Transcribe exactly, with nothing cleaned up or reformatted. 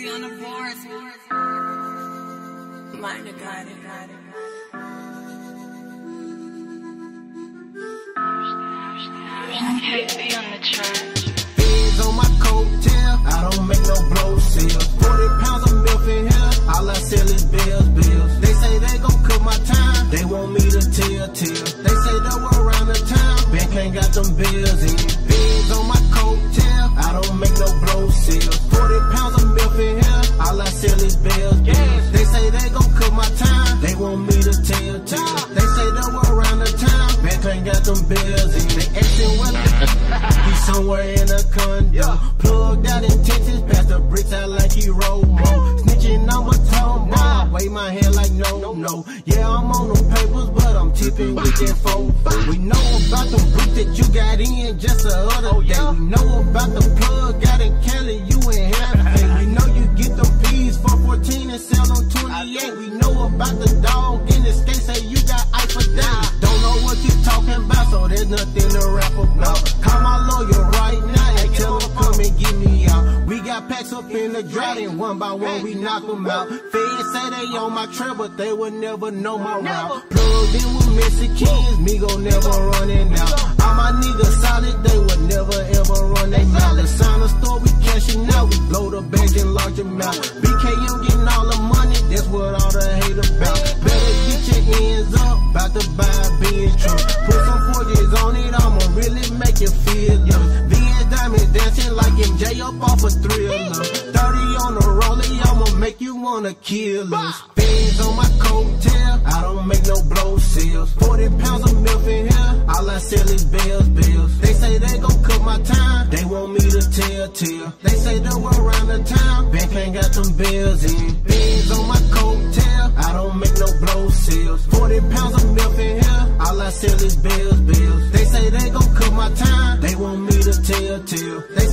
Easy on the boards. Mind the got it, got it. Heavy on the track. Feds on my coattail, I don't make no blow sales. Forty pounds of milk in here, all I sell is bills, bills. They say they gon' cook my time, they want me to tell, tell. They say they were around the town, bank ain't got them bills in. Feds on my coattail, I don't make no blow sales. Forty pounds of milk in here, all I sell is bills, bills. They say they gon' cook my time, they want me to tell, tell. They say they were around the town, bank ain't got them bills in. They asking when he somewhere in a condo, plugged out intentions, pass the bricks out like he roll mo. Snitching on my tongue, nah. Wave my hand like no, no. Yeah, I'm on them papers, but I'm tipping with that phone. We know about the bricks that you got in just the other day. We know about the plug out in Cali, you in heaven. We know you get them P's for fourteen and sell them twenty-eight. We know about the dog in the skate, say you got ice for that. Don't know what you talking about, so there's nothing to rap about. Call my lawyer right now and tell him come and get me out. We got packs up in the drought and one by one we knock them out. Feds say they on my trail, but they would never know my route. Plugged in with Mexicans, me go never running out. All my niggas solid, they would never ever run they mouth. Let's sign a store, we cashing out, we blow the bags in large amount. B K M getting all the money, that's what all the hate about. Better get your ends up, about to buy a Benz truck. Put some forties on it, I'ma really make you feel young. Benz diamonds dancing like M J up off a thriller. thirty on the rollie, I'ma make you wanna kill us. Feds on my coattail, I don't make no blow sales. Forty pounds of milk in here, all I sell is bills, bills. They say they gon' cook my time, they want me to tell, tell. They say they were around the town, bank ain't got them bills in. Feds on my coattail, I don't make no blow sales. Forty pounds of milk in here, all I sell is bills, bills. They say they gon' cook my time, they want me to tell, tell. They